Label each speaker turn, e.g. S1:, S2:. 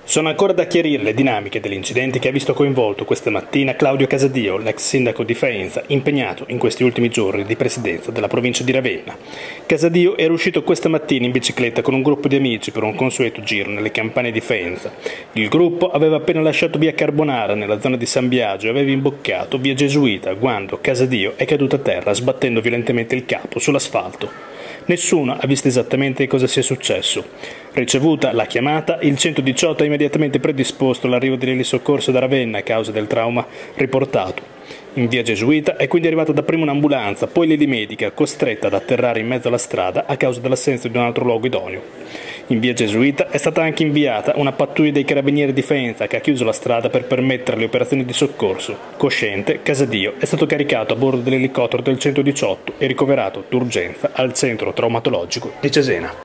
S1: Sono ancora da chiarire le dinamiche dell'incidente che ha visto coinvolto questa mattina Claudio Casadio, l'ex sindaco di Faenza, impegnato in questi ultimi giorni di presidenza della provincia di Ravenna. Casadio era uscito questa mattina in bicicletta con un gruppo di amici per un consueto giro nelle campagne di Faenza. Il gruppo aveva appena lasciato via Carbonara nella zona di San Biagio e aveva imboccato via Gesuita quando Casadio è caduto a terra sbattendo violentemente il capo sull'asfalto. Nessuno ha visto esattamente cosa sia successo. Ricevuta la chiamata, il 118 ha immediatamente predisposto l'arrivo degli soccorsi da Ravenna a causa del trauma riportato. In via Gesuita è quindi arrivata dapprima un'ambulanza, poi l'elimedica, costretta ad atterrare in mezzo alla strada a causa dell'assenza di un altro luogo idoneo. In via Gesuita è stata anche inviata una pattuglia dei carabinieri di Faenza che ha chiuso la strada per permettere le operazioni di soccorso. Cosciente, Casadio è stato caricato a bordo dell'elicottero del 118 e ricoverato d'urgenza al centro traumatologico di Cesena.